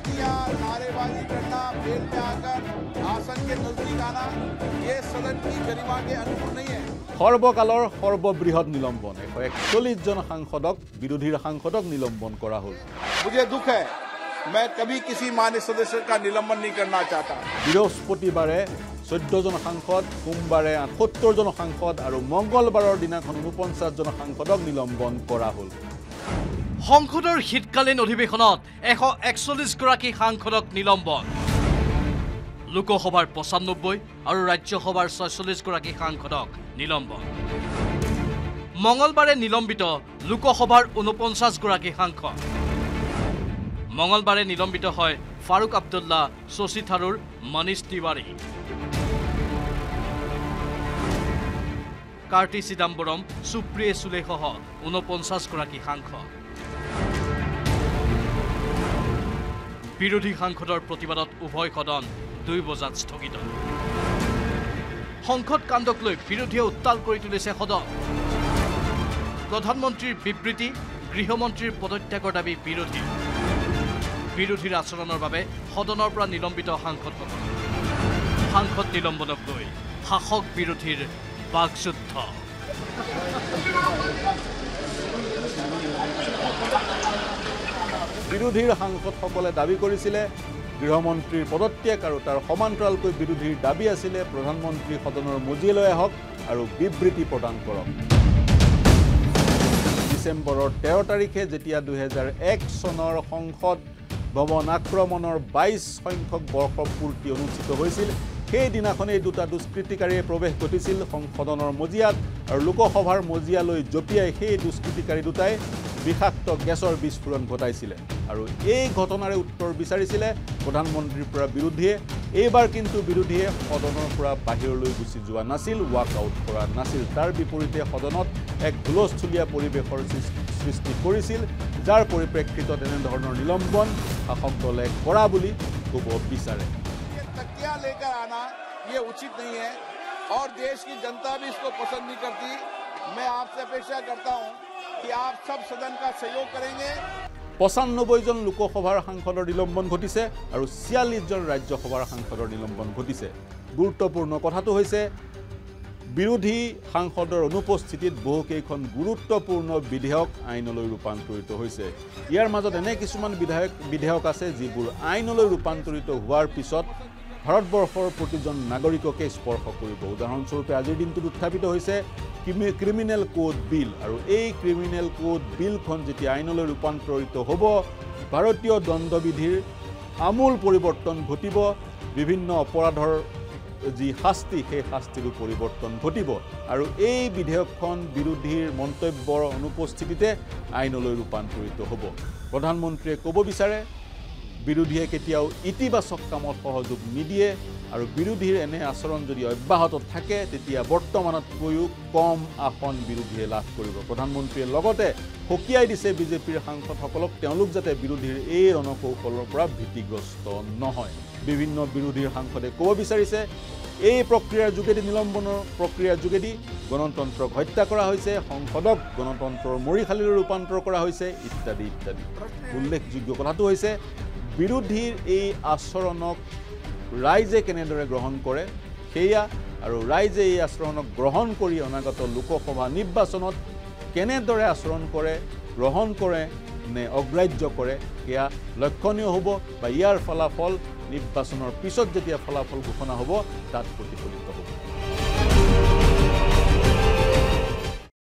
धमकियां, नारेबाजी करना, बेल में आकर आसन के नजदीक आना, ये सदन की गरिमा के अनुकूल नहीं है। সৰ্বকালৰ সৰ্ববৃহৎ নিলম্বন 141 জন সাংসদক বিৰোধীৰ সাংসদক নিলম্বন কৰা হ'ল। मुझे दुख है, मैं कभी किसी मान्य सदस्य का निलंबन नहीं करना चाहता। বৃহস্পতিবাৰে 14 জন সাংসদ, সোমবাৰে 78 জন সাংসদ আৰু মঙ্গলবাৰৰ দিনাখন 49 জন সাংসদক নিলম্বন কৰা হ'ল। সংসদৰ শীতকালীন অধিৱেশনত 141 গৰাকী সাংসদক নিলম্বন। লোকসভাৰ 95 আৰু ৰাজ্যসভাৰ 46 গৰাকী সাংসদক নিলম্বন। মঙ্গলবাৰে নিলম্বিত লোকসভাৰ 49 গৰাকী সাংসদ। মঙ্গলবাৰে নিলম্বিত হয় ফাৰুক আব্দুল্লাহ, শশী থাৰুৰ, মনীষ তিৱাৰী, কাৰ্তি চিদাম্বৰম, সুপ্ৰিয়ে সুলেসহ 49 গৰাকী সাংসদ। বিৰোধী সাংসদৰ প্ৰতিবাদত উভয় সদন 2 বজাত স্থগিত। সংসদ কাণ্ডক লৈ বিৰোধীয়ে উত্তাল কৰি তুলিছে সদন। প্ৰধানমন্ত্ৰীৰ বিবৃতি, গৃহমন্ত্ৰীৰ পদত্যাগৰ দাবী বিৰোধী। বিৰোধীৰ আচৰণৰ বাবে সদনৰ পৰা নিলম্বিত সাংসদসকল। সাংসদ নিলম্বনক লৈ শাসক বিৰোধীৰ বাকযুদ্ধ। বিৰোধীৰ সাংসদসকলে দাবী কৰিছিলে গৃহমন্ত্ৰীৰ পদত্যাগ আৰু তাৰ সমান্তৰালকৈ বিৰোধীৰ দাবী আছিলে প্ৰধানমন্ত্ৰী সদনৰ মজিয়ালৈ আহক আৰু বিবৃতি প্ৰদান কৰক। ডিচেম্বৰৰ 13 তাৰিখে যেতিয়া 2001 চনৰ সংসদ ভৱন আক্ৰমণৰ 22 সংখ্যক বৰ্ষপূৰ্তি অনুষ্ঠিত হৈছিল, সেই দিনাখনেই দুটা দুষ্কৃতিকাৰীয়ে প্ৰৱেশ ঘটিছিল সদনৰ মজিয়াত আৰু লোকসভাৰ মজিয়ালৈ জঁপিয়াই সেই দুষ্কৃতিকাৰী দুটাই বিষাক্ত গেছৰ বিস্ফোৰণ ঘটাইছিলে আৰু এই ঘটনাৰে উত্তৰ বিচাৰিছিলে প্ৰধানমন্ত্ৰীৰ পৰা বিৰোধীয়ে। এইবাৰ কিন্তু বিৰোধীয়ে সদনৰ পৰা বাহিৰলৈ গুচি যোৱা নাছিল, ৱাক আউট কৰা নাছিল। তাৰ বিপৰীতে সদনত এক হুলস্থুলীয়া পৰিৱেশৰ সৃষ্টি কৰিছিল, যাৰ পৰিপ্ৰেক্ষিতত এনেধৰণৰ নিলম্বন শাসক দলে কৰা বুলি ক'ব বিচাৰে। तकिया लेकर आना ये उचित नहीं है और देश की जनता भी इसको पसंद नहीं करती। मैं आपसे अपेक्षा करता हूं कि आप सब सदन का सहयोग करेंगे। 95 জন লোকসভাৰ সাংসদৰ নিলম্বন ঘটিছে আৰু 46 জন ৰাজ্যসভাৰ সাংসদৰ নিলম্বন ঘটিছে। গুৰুত্বপূৰ্ণ কথাটো হৈছে বিৰোধী সাংসদৰ অনুপস্থিতিত বহুকেইখন গুৰুত্বপূৰ্ণ বিধেয়ক আইনলৈ ৰূপান্তৰিত হৈছে। ইয়াৰ মাজত এনে কিছুমান বিধেয়ক আছে যিবোৰ আইনলৈ ৰূপান্তৰিত হোৱাৰ পিছত ভাৰতবৰ্ষৰ প্ৰতিজন নাগৰিককে স্পৰ্শ কৰিব। উদাহৰণস্বৰূপে আজিৰ দিনটোত উত্থাপিত হৈছে ক্ৰিমিনেল কোড বিল আৰু এই ক্ৰিমিনেল কোড বিলখন যেতিয়া আইনলৈ ৰূপান্তৰিত হ'ব, ভাৰতীয় দণ্ডবিধিৰ আমূল পৰিৱৰ্তন ঘটিব। বিভিন্ন অপৰাধৰ যি শাস্তি, সেই শাস্তিৰো পৰিৱৰ্তন ঘটিব আৰু এই বিধেয়কখন বিৰোধীৰ মন্তব্যৰ অনুপস্থিতিতে আইনলৈ ৰূপান্তৰিত হ'ব। প্ৰধানমন্ত্ৰীয়ে ক'ব বিচাৰে বিৰোধীয়ে কেতিয়াও ইতিবাচক কামত সহযোগ নিদিয়ে আৰু বিৰোধীৰ এনে আচৰণ যদি অব্যাহত থাকে তেতিয়া বৰ্তমানতকৈও কম আসন বিৰোধীয়ে লাভ কৰিব। প্ৰধানমন্ত্ৰীয়ে লগতে সকীয়াই দিছে বিজেপিৰ সাংসদসকলক তেওঁলোক যাতে বিৰোধীৰ এই ৰণকৌশলৰ পৰা ভীতিগ্ৰস্ত নহয়। বিভিন্ন বিৰোধীৰ সাংসদে ক'ব বিচাৰিছে এই প্ৰক্ৰিয়াৰ যোগেদি, নিলম্বনৰ প্ৰক্ৰিয়াৰ যোগেদি গণতন্ত্ৰক হত্যা কৰা হৈছে, সংসদক গণতন্ত্ৰৰ মৰিশালীলৈ ৰূপান্তৰ কৰা হৈছে ইত্যাদি ইত্যাদি। উল্লেখযোগ্য কথাটো হৈছে বিৰোধীৰ এই আচৰণক ৰাইজে কেনেদৰে গ্ৰহণ কৰে সেয়া আৰু ৰাইজে এই আচৰণক গ্ৰহণ কৰি অনাগত লোকসভা নিৰ্বাচনত কেনেদৰে আচৰণ কৰে, গ্ৰহণ কৰে নে অগ্ৰাহ্য কৰে সেয়া লক্ষণীয় হ'ব বা ইয়াৰ ফলাফল নিৰ্বাচনৰ পিছত যেতিয়া ফলাফল ঘোষণা হ'ব তাত প্ৰতিফলিত হ'ব।